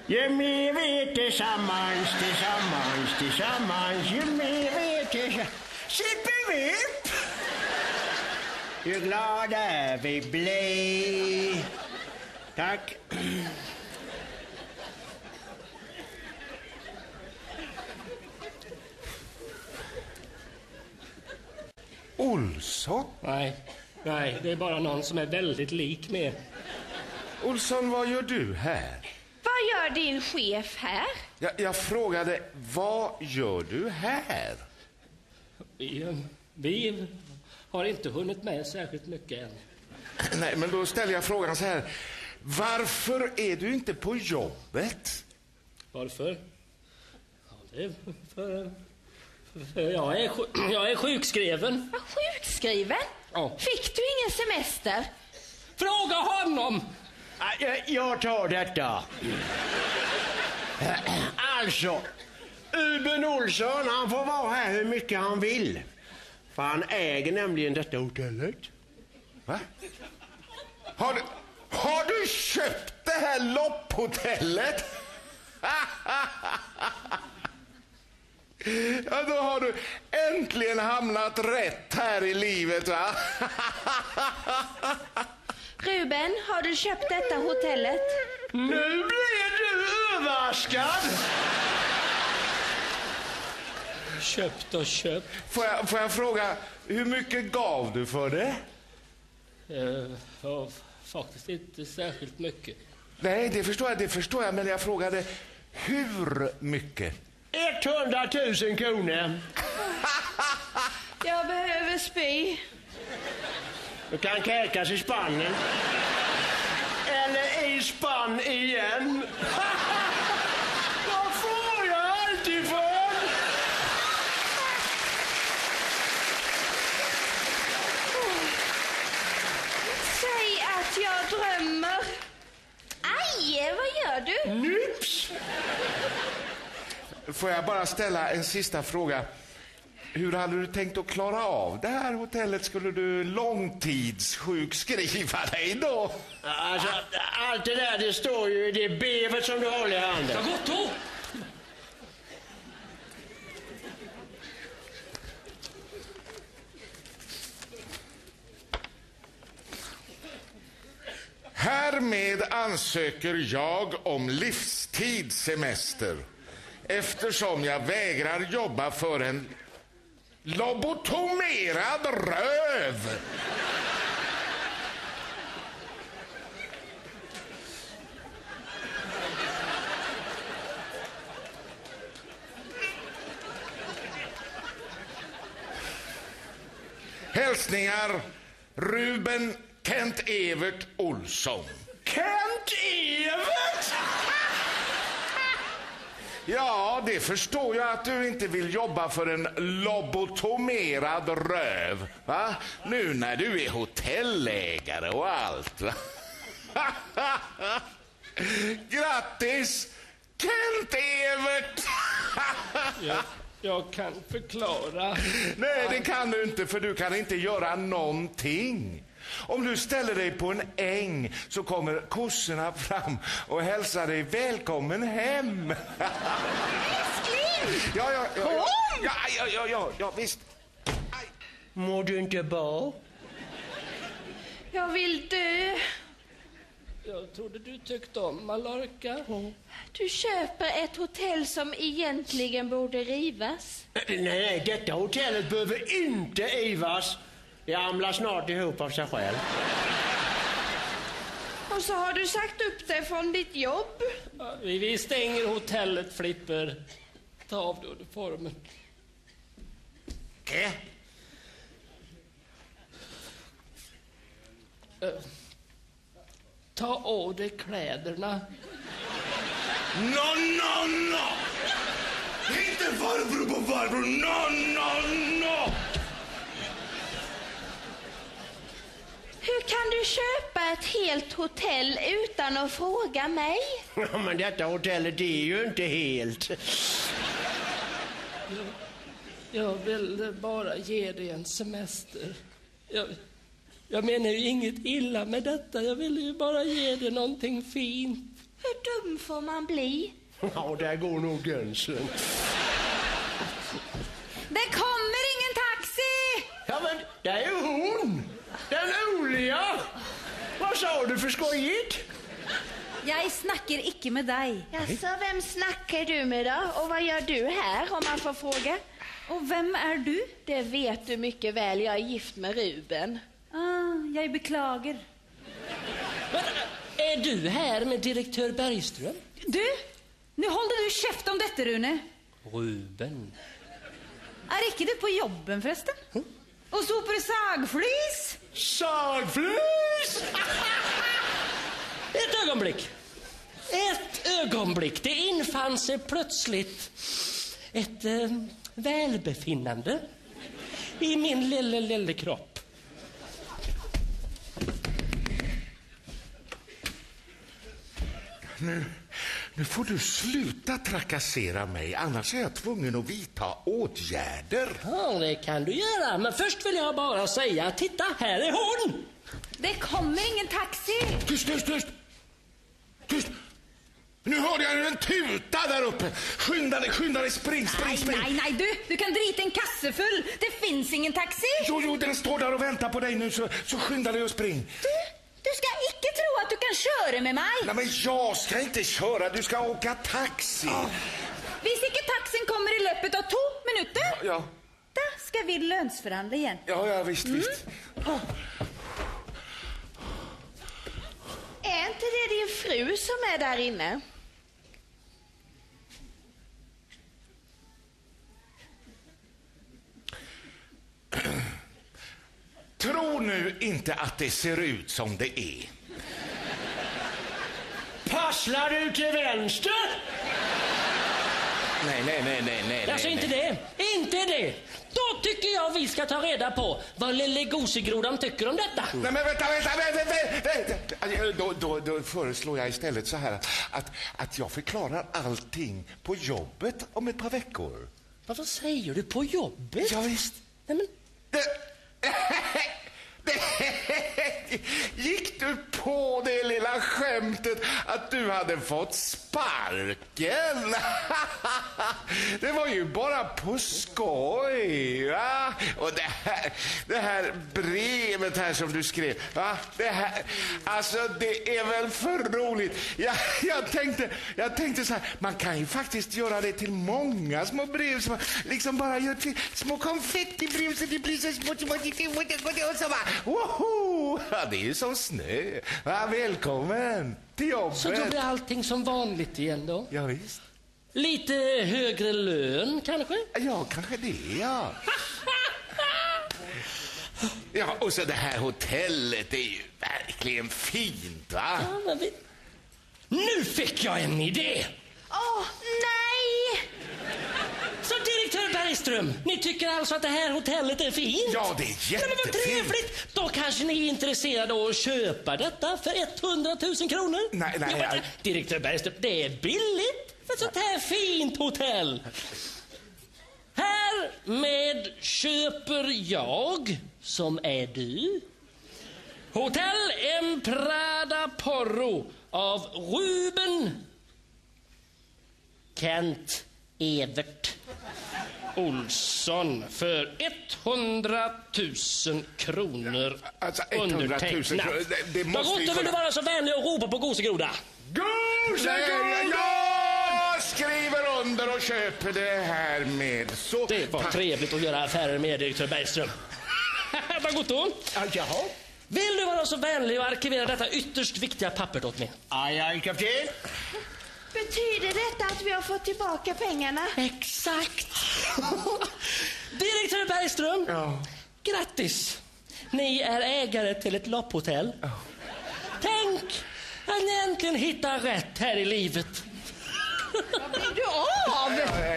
Ju mer vi är tillsammans, ju mer vi är tillsammans. Sipp-i-vipp! Ju glada vi blir. Tack. Olsson? Nej, det är bara någon som är väldigt lik med. Olsson, vad gör du här? Vad gör din chef här? Jag frågade, vad gör du här? Vi har inte hunnit med särskilt mycket än. Nej, men då ställer jag frågan så här. Varför är du inte på jobbet? Varför? Ja, det är för jag är sjukskriven. Vad, sjukskriven? Ja. Fick du ingen semester? Fråga honom! Jag tar detta. Alltså, Uben Olsson, han får vara här hur mycket han vill. För han äger nämligen detta hotellet. Va? Har du köpt det här lopphotellet? Ja, då har du äntligen hamnat rätt här i livet, va? Ruben, har du köpt detta hotellet? Nu blir du överraskad. Köpt och köpt. Får jag fråga, hur mycket gav du för det? Ja, faktiskt inte särskilt mycket. Nej, det förstår jag, men jag frågade hur mycket? 100 000 kronor. Jag behöver spy. Du kan kräkas i spannen. Eller i spann igen. Vad får jag alltid för? Säg att jag drömmer. Aj, vad gör du? Nyps. Får jag bara ställa en sista fråga? Hur hade du tänkt att klara av det här hotellet? Skulle du långtidssjukskriva dig då? Alltså, allt det där, det står ju i det brevet som du håller i handen. Ja, gott då! Härmed ansöker jag om livstidssemester eftersom jag vägrar jobba för en lobotomerad röv. Hälsningar Ruben Kent-Evert Olsson. Kent-Evert? Ja, det förstår jag att du inte vill jobba för en lobotomerad röv, va? Nu när du är hotellägare och allt, va? Grattis, Kent-Evert! Jag kan förklara. Nej, det kan du inte, för du kan inte göra någonting. Om du ställer dig på en äng så kommer kossorna fram och hälsar dig välkommen hem. Älskling! Ja, visst. Mår du inte bra? Jag vill dö. Jag trodde du tyckte om Mallorca. Du köper ett hotell som egentligen borde rivas. Nej, detta hotellet behöver inte rivas. Det ramlar snart ihop av sig själv. Och så har du sagt upp dig från ditt jobb. Vi stänger hotellet, Flipper. Ta av dig uniformen. Ta av dig kläderna. No! Inte farbror på farbror. No! Hur kan du köpa ett helt hotell utan att fråga mig? Ja, men detta hotellet är ju inte helt. Jag vill bara ge dig en semester. Jag menar ju inget illa med detta. Jag vill ju bara ge dig någonting fint. Hur dum får man bli? Ja, där går nog gränsen. Det kommer ingen taxi! Ja, men det är ju hon! Den Olia! Vad sa du för skojigt? Jag snackar icke med dig. Jaså, vem snackar du med då? Och vad gör du här, om man får fråga? Och vem är du? Det vet du mycket väl, jag är gift med Ruben. Jag beklagar. Är du här med direktör Bergström? Du, nu håller du käft om detta, Rune. Ruben. Är icke du på jobben förresten? Och så på sagflis? Sagflis! Ett ögonblick. Ett ögonblick. Det infann sig plötsligt ett välbefinnande i min lilla kropp. Nu får du sluta trakassera mig, annars är jag tvungen att vidta åtgärder. Ja, det kan du göra. Men först vill jag bara säga, titta, här är hon! Det kommer ingen taxi. Tyst! Nu hörde jag en tuta där uppe. Skynda dig, spring. Nej, du kan drita en kasse full. Det finns ingen taxi. Jo, den står där och väntar på dig nu, så skynda dig och spring. Du ska icke tro att du kan köra med mig. Nej, men jag ska inte köra, du ska åka taxi. Hvis icke taxin kommer i löpet av 2 minuter. Ja. Då ska vi lönsförhandla igen. Ja, visst. Är inte det din fru som är där inne? Tro nu inte att det ser ut som det är. Passlar du till vänster? Nej. Alltså inte det. Då tycker jag vi ska ta reda på vad lille gosegrodan tycker om detta. Nej, men vänta. Då föreslår jag istället så här att jag förklarar allting på jobbet om ett par veckor. Vad säger du, på jobbet? Ja, visst. Nej, men... Gick du på det lilla skämtet att du hade fått sparken? Det var ju bara på skoj, va? Och det här brevet här som du skrev, va? Det här, alltså det är väl för roligt. Jag tänkte så här, man kan ju faktiskt göra det till många små brev som man liksom bara gör till små konfettibrev så det blir så små och så bara, woho! Ja, det är ju som snö. Ja, välkommen till jobbet. Så då blir allting som vanligt igen då? Ja, visst. Lite högre lön kanske? Ja, kanske det, ja. Ja, och så det här hotellet är ju verkligen fint, va? Ja, men nu fick jag en idé! Nej! Så direktör Bergström, ni tycker alltså att det här hotellet är fint? Ja, det är jättefint. Men vad trevligt! Då kanske ni är intresserade av att köpa detta för 100 000 kronor? Nej. Direktör Bergström, det är billigt för ett sånt här fint hotell. Härmed köper jag, som är du, Hotell Emprada Porro av Ruben Kent Evert Olsson för 100 000 kronor. Alltså 100 000 kronor, det måste ju... Då vill du vara så vänlig och ropa på gosegroda. Gosegroda! Jag skriver under och köper det här med så... Det var trevligt att göra affärer med direktör Bergström. Bagotto, Jaha. vill du vara så vänlig och arkivera detta ytterst viktiga pappret åt mig? Aj, kapten. Betyder detta att vi har fått tillbaka pengarna? Exakt. Direktör Bergström, Ja. grattis. Ni är ägare till ett lopphotell. Tänk att ni äntligen hittar rätt här i livet. Vad blir du av?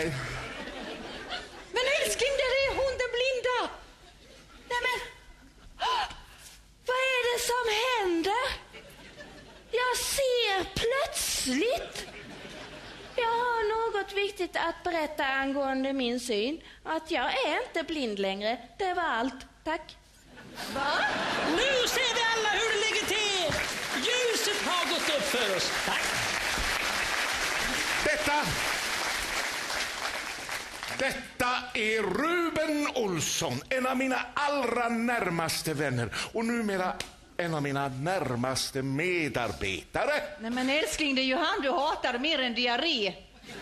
Men älskling, där är hon, den blinda. Nej men, vad är det som händer? Jag ser plötsligt. Jag har något viktigt att berätta angående min syn. Att jag är inte blind längre. Det var allt. Tack. Va? Nu ser vi alla hur det ligger till. Ljuset har gått upp för oss. Tack. Detta är Ruben Olsson, en av mina allra närmaste vänner och numera en av mina närmaste medarbetare. Nej men älskling, det är ju han du hatar mer än diarré.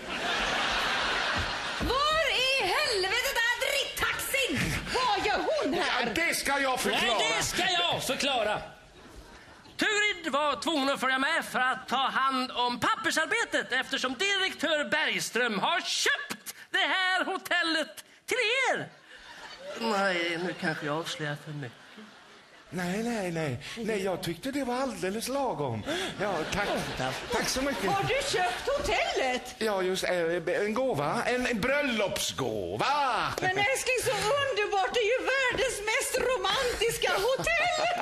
Var i helvete är drittaxin? Vad gör hon här? Ja, det ska jag förklara. Nej, det ska jag förklara. Turid var tvungen att följa med för att ta hand om pappersarbetet eftersom direktör Bergström har köpt det här hotellet till er. Nej, nu kanske jag avslöjar för mycket. Nej, jag tyckte det var alldeles lagom. Ja, tack så mycket. Har du köpt hotellet? Ja, just en gåva, en bröllopsgåva. Men älskling, så underbart, det är ju världens mest romantiska hotell.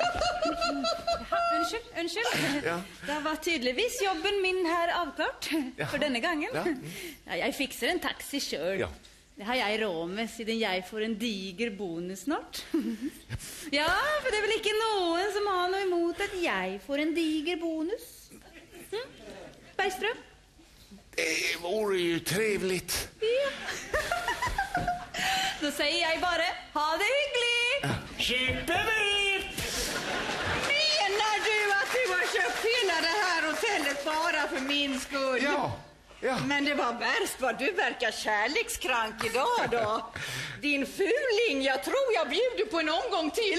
Unnskyld. Ja. Det var tydligvis jobben min här avklart för denna gången. Ja. Ja, jag fixar en taxi körd. Ja. Det har jag råd med sedan jag får en diger bonus snart. Ja, för det är väl inte någon som har något emot att jag får en diger bonus. Bergström? Det vore ju trevligt. Ja. Då säger jag bara, ha det hyggligt! Supervitt! Menar du att du har köpt hela det här hotellet bara för min skull? Ja. Men det var värst vad du verkar kärlekskrank idag då. Din fuling, jag tror jag bjuder på en omgång till.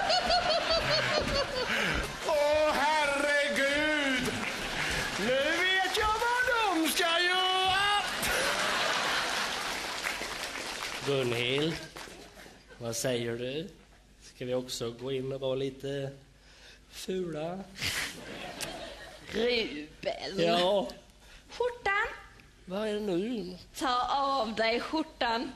Åh, herregud! Nu vet jag vad de ska göra! Gunhild, vad säger du? Ska vi också gå in och vara lite fula? Ruben. Ja. Skjortan. Vad är det nu? Ta av dig skjortan.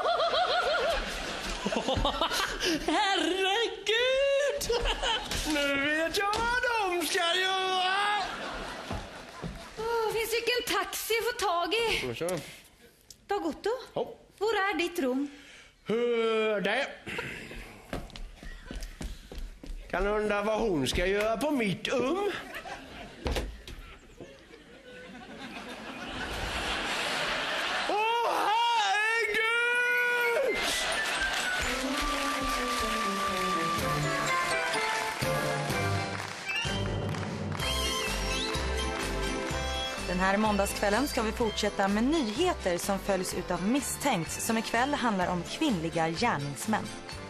Herregud! Nu vet jag vad de ska göra! Finns ju en taxi att få tag i. Så. Dag Otto, Ja. var är ditt rum? Det. Kan undra vad hon ska göra på mitt rum. Den här måndagskvällen ska vi fortsätta med nyheter som följs utav Misstänkt som ikväll handlar om kvinnliga gärningsmän.